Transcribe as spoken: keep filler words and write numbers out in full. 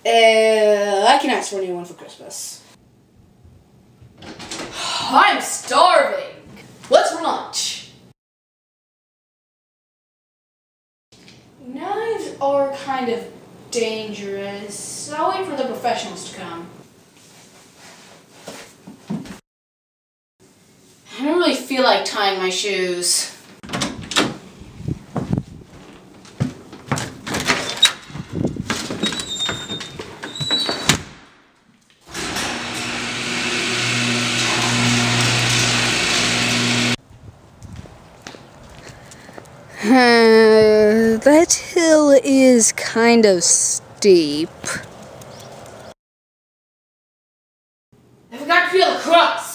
Uh, I can ask for a new one for Christmas. I'm starving. What's for lunch? Knives are kind of dangerous. I'll wait for the professionals to come. I don't really feel like tying my shoes. Uh, that hill is kind of steep. I forgot to peel the crust.